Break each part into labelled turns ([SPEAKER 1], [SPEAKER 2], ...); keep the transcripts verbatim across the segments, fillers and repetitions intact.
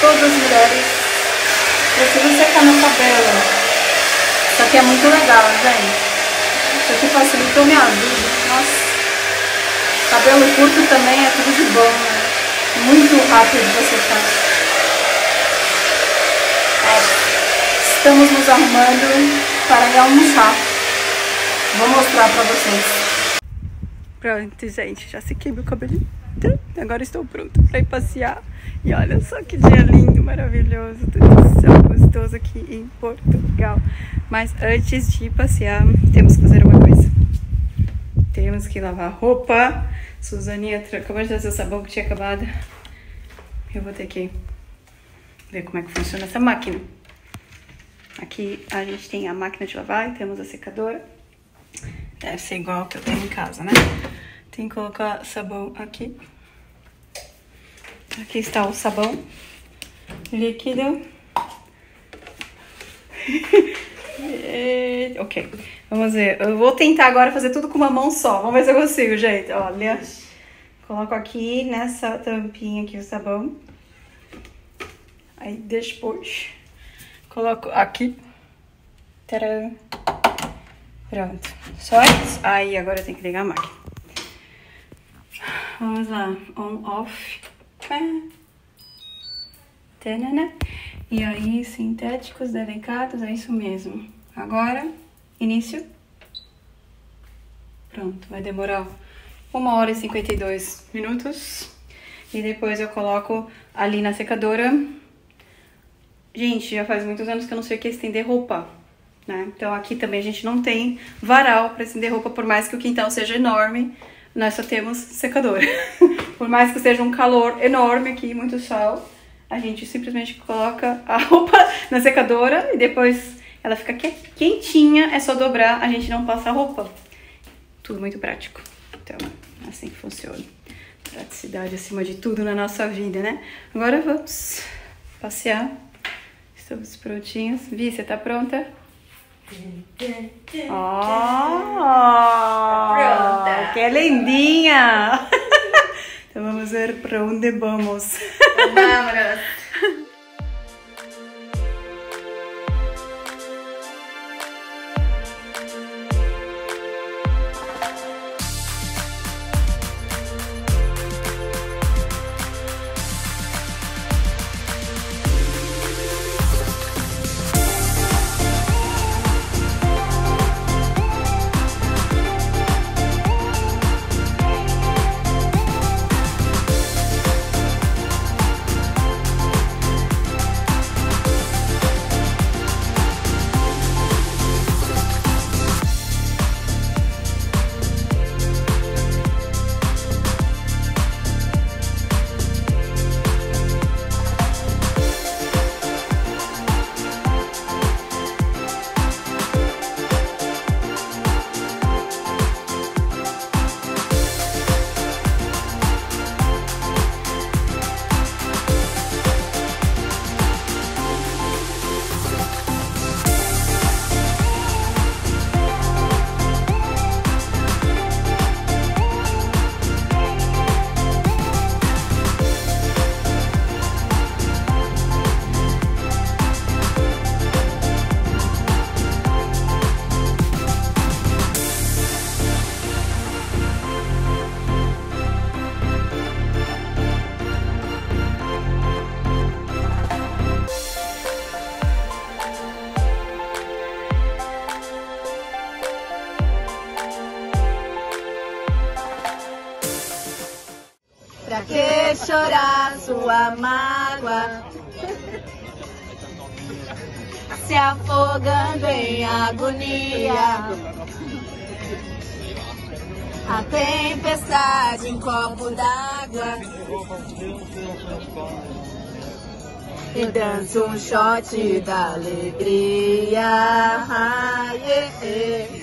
[SPEAKER 1] todas as mulheres. Preciso secar meu cabelo. Isso aqui é muito legal, gente. Isso aqui facilitou minha vida. Nossa. Cabelo curto também é tudo de bom, né? Muito rápido de secar. É. Estamos nos arrumando para ir almoçar. Vou mostrar pra vocês. Pronto, gente. Já sequei meu cabelo. Agora estou pronta para ir passear. E olha só que dia lindo, maravilhoso. Tudo céu gostoso aqui em Portugal. Mas antes de passear, temos que fazer uma coisa. Temos que lavar roupa. Suzaninha acabou de trazer o sabão que tinha acabado. Eu vou ter que ver como é que funciona essa máquina. Aqui a gente tem a máquina de lavar e temos a secadora. Deve ser igual que eu tenho em casa, né? Tem que colocar sabão aqui. Aqui está o sabão líquido. E, ok, vamos ver. Eu vou tentar agora fazer tudo com uma mão só. Vamos ver se eu consigo, gente. Olha. Coloco aqui nessa tampinha aqui o sabão. Aí depois coloco aqui. Tcharam. Pronto. Só isso. Aí agora eu tenho que ligar a máquina. Vamos lá. On, off. Tanana. E aí, sintéticos, delicados, é isso mesmo. Agora, início. Pronto, vai demorar uma hora e cinquenta e dois minutos. E depois eu coloco ali na secadora. Gente, já faz muitos anos que eu não sei o que é estender roupa, né? Então aqui também a gente não tem varal para estender roupa, por mais que o quintal seja enorme. Nós só temos secadora. Por mais que seja um calor enorme aqui, muito sol, a gente simplesmente coloca a roupa na secadora e depois ela fica quentinha, é só dobrar, a gente não passa a roupa. Tudo muito prático. Então, assim que funciona. Praticidade acima de tudo na nossa vida, né? Agora vamos passear. Estamos prontinhos. Vi, você tá pronta? Oh, pronta. Que lindinha! Então vamos ver para onde vamos. Vamos!
[SPEAKER 2] Pra que chorar sua mágoa, se afogando em agonia? A tempestade em copo d'água, e dança um shot da alegria. Ah, yeah, yeah.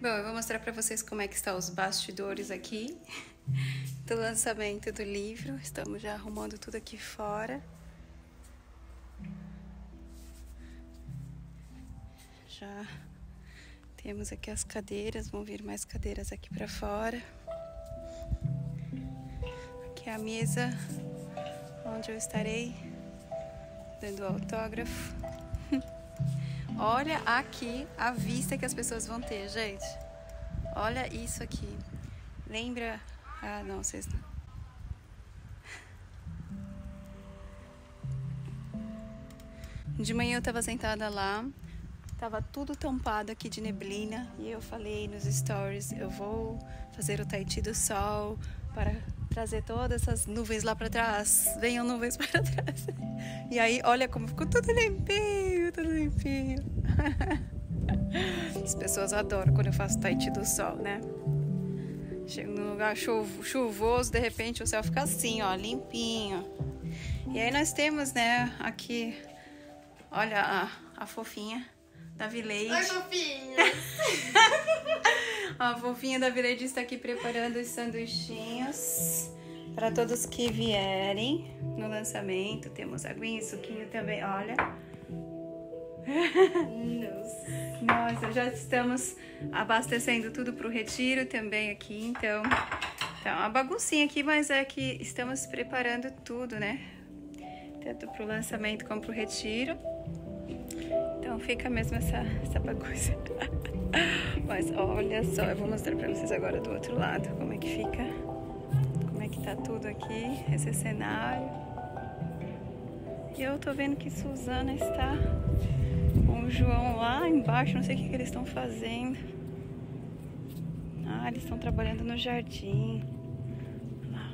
[SPEAKER 1] Bom, eu vou mostrar pra vocês como é que estão os bastidores aqui do lançamento do livro. Estamos já arrumando tudo aqui fora. Já temos aqui as cadeiras, vão vir mais cadeiras aqui pra fora. Aqui é a mesa onde eu estarei dando autógrafo. Olha aqui a vista que as pessoas vão ter, gente. Olha isso aqui. Lembra? Ah, não, vocês não. De manhã eu tava sentada lá, tava tudo tampado aqui de neblina e eu falei nos stories, eu vou fazer o Tai Chi do sol para trazer todas essas nuvens lá para trás. Venham nuvens para trás. E aí, olha como ficou tudo limpinho, tudo limpinho. As pessoas adoram quando eu faço Tai Chi do sol, né? Chego num lugar chuvo, chuvoso, de repente o céu fica assim, ó, limpinho. E aí nós temos, né, aqui, olha a, a fofinha da Village.
[SPEAKER 2] Oi, fofinha!
[SPEAKER 1] A fofinha da Village está aqui preparando os sanduichinhos para todos que vierem no lançamento. Temos aguinha e suquinho também, olha.
[SPEAKER 2] Nossa.
[SPEAKER 1] Nossa, já estamos abastecendo tudo para o retiro também aqui, então tá uma baguncinha aqui, mas é que estamos preparando tudo, né? Tanto para o lançamento como para o retiro. Então fica mesmo essa, essa bagunça. Mas olha só, eu vou mostrar para vocês agora do outro lado como é que fica, como é que tá tudo aqui, esse cenário. E eu tô vendo que Suzana está com o João lá embaixo, não sei o que, que eles estão fazendo. Ah, eles estão trabalhando no jardim. Lá.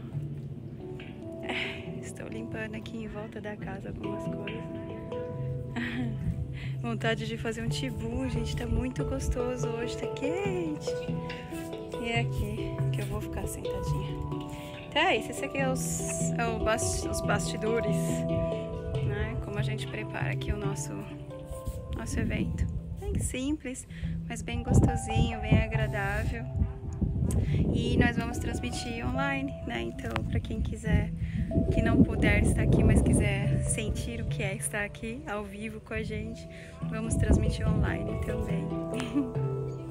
[SPEAKER 1] É, estou limpando aqui em volta da casa algumas coisas. Vontade de fazer um tibu, gente, tá muito gostoso hoje, tá quente. E é aqui que eu vou ficar sentadinha. Então é isso, esse aqui é os, é o bast, os bastidores, né? Como a gente prepara aqui o nosso, nosso evento. Bem simples, mas bem gostosinho, bem agradável. E nós vamos transmitir online, né? Então, para quem quiser, que não puder estar aqui, mas quiser sentir o que é estar aqui ao vivo com a gente, vamos transmitir online também.